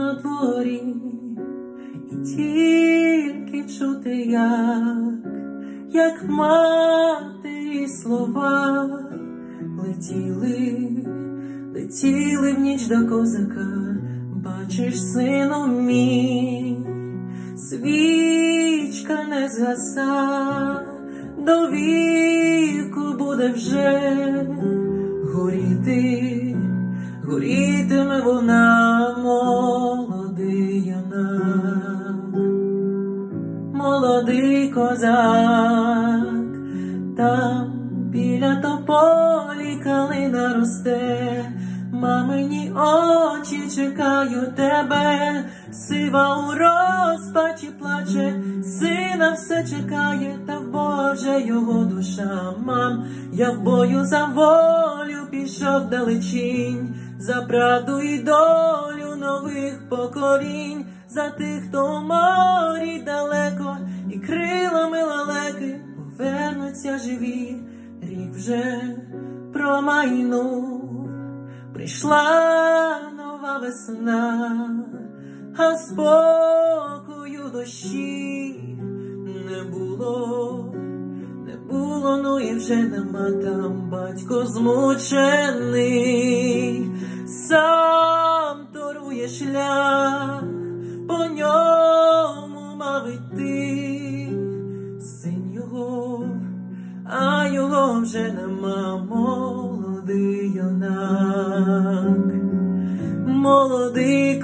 на дворі, і тільки чути, як матері слова летіли в ніч до козака. Бачиш, сину мій, свічка не згаса, до віку буде вже горітиме вона, молодий юнак, молодий козак. Там біля тополі калина росте, мамині очі чекають тебе, сива у розпачі плаче, сина все чекає, та в Боже його душа. Мам, я в бою за волю пішов далечінь, за правду і долю нових поколінь, за тих, хто у морі далеко, і крилами лелеки повернуться живі. Рік вже промайнув, прийшла нова весна, а спокою душі не було, ну і вже нема. Там батько змучений, сам торує шлях, по ньому мав іти син його, а його вже нема. Молодий юнак, молодий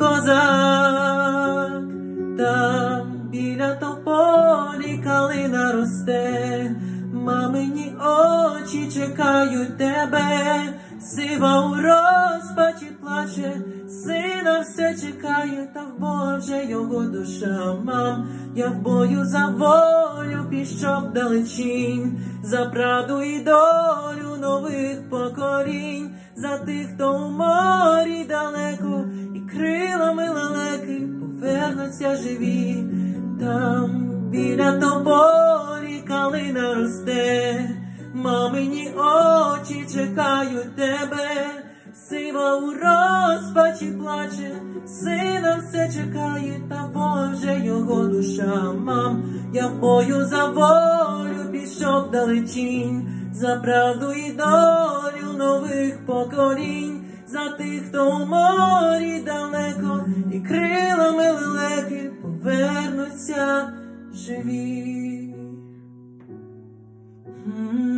козак, там біля тополі калина росте, мамині очі чекають тебе, сива у розпачі плаче, сина все чекає, та в Боже його душа. Мам, я в бою за волю пішов далечінь, за правду і долю нових поколінь, за тих, хто у морі далеко, і крилами лелеки повернуться живі. Там біля тополі калина росте, мамині очі чекають тебе, сива у розпачі плаче, сина все чекає, та Боже його душа. Мам, я в бою за волю пішов далечінь, за правду і долю нових поколінь, за тих, хто у морі далеко, і крилами лелеки повернуться живі.